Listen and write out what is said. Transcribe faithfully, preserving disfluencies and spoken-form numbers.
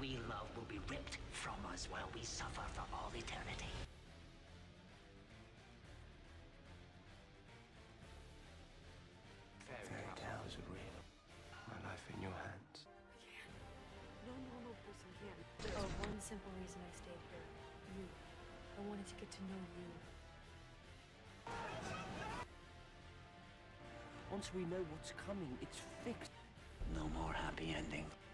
real love will be ripped from us while we suffer for all eternity. Fairy, Fairy tales are real. My life in your hands. Can't. No normal person can. Oh, one simple reason I stayed here. You. I wanted to get to know you. Once we know what's coming, it's fixed. No more happy ending.